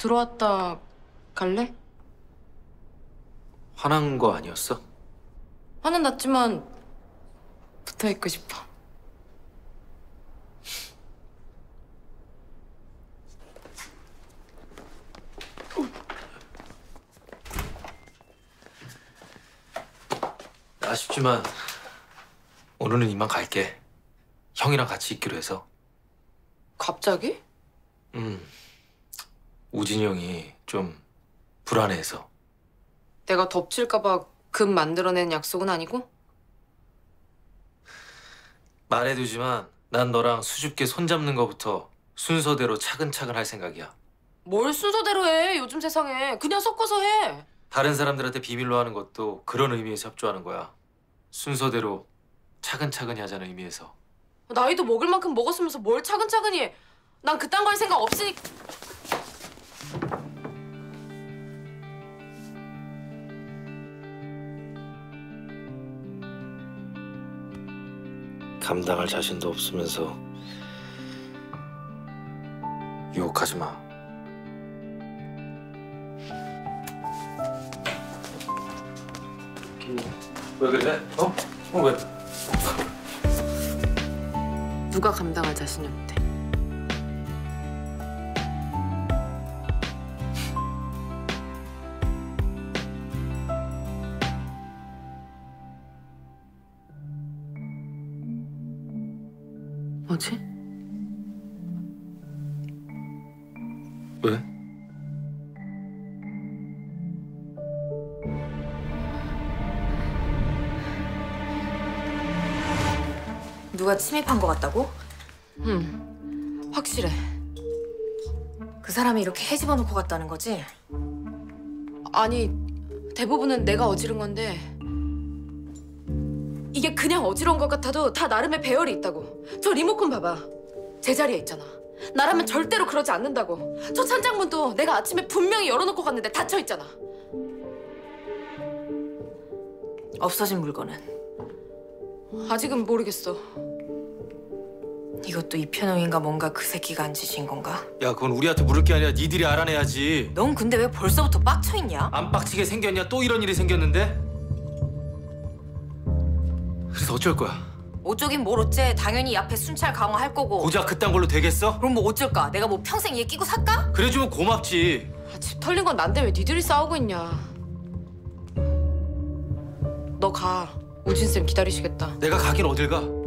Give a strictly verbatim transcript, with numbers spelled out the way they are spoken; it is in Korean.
들어왔다 갈래? 화난 거 아니었어? 화는 났지만 붙어있고 싶어. 아쉽지만 오늘은 이만 갈게. 형이랑 같이 있기로 해서. 갑자기? 음, 우진이 형이 좀 불안해해서. 내가 덮칠까 봐 급 만들어낸 약속은 아니고? 말해두지만 난 너랑 수줍게 손잡는 거부터 순서대로 차근차근 할 생각이야. 뭘 순서대로 해, 요즘 세상에. 그냥 섞어서 해. 다른 사람들한테 비밀로 하는 것도 그런 의미에서 협조하는 거야. 순서대로 차근차근히 하자는 의미에서. 나이도 먹을 만큼 먹었으면서 뭘 차근차근히 해. 난 그딴 거 할 생각 없으니까. 감당할 자신도 없으면서 유혹하지 마. 왜 그래? 어? 어 왜? 누가 감당할 자신이 없대. 뭐지? 왜? 누가 침입한 것 같다고? 응, 확실해. 그 사람이 이렇게 헤집어 놓고 갔다는 거지? 아니, 대부분은 내가 어지른 건데 이게 그냥 어지러운 것 같아도 다 나름의 배열이 있다고. 저 리모컨 봐봐. 제자리에 있잖아. 나라면 절대로 그러지 않는다고. 저 찬장문도 내가 아침에 분명히 열어놓고 갔는데 닫혀 있잖아. 없어진 물건은? 아직은 모르겠어. 이것도 이편웅인가 뭔가 그 새끼가 안 지신 건가? 야, 그건 우리한테 물을 게 아니라 니들이 알아내야지. 넌 근데 왜 벌써부터 빡쳐 있냐? 안 빡치게 생겼냐? 또 이런 일이 생겼는데? 그래서 어쩔 거야? 어쩌긴 뭘 어째. 당연히 이 앞에 순찰 강화할 거고. 고작 그딴 걸로 되겠어? 그럼 뭐 어쩔까? 내가 뭐 평생 얘 끼고 살까? 그래주면 고맙지. 아, 집 털린 건 난데 왜 니들이 싸우고 있냐. 너 가. 우진쌤 기다리시겠다. 내가 가긴 어딜 가?